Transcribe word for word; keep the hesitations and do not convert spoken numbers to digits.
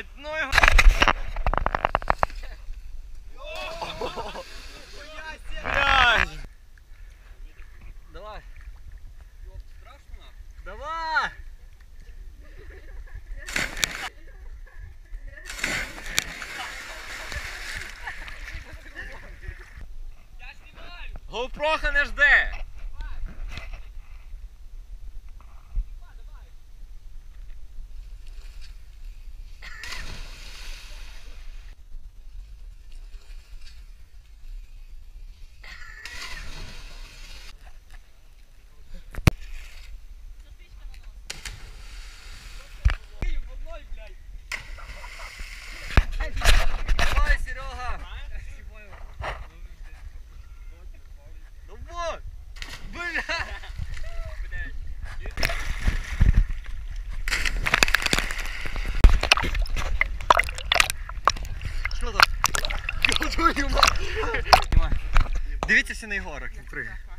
блядь, ну його. Блядь. Давай. Давай. Гоупроха не жде. Давай, Серега. Давай. Бля. Що там? Дивіться всі на Єгора, як він пригає.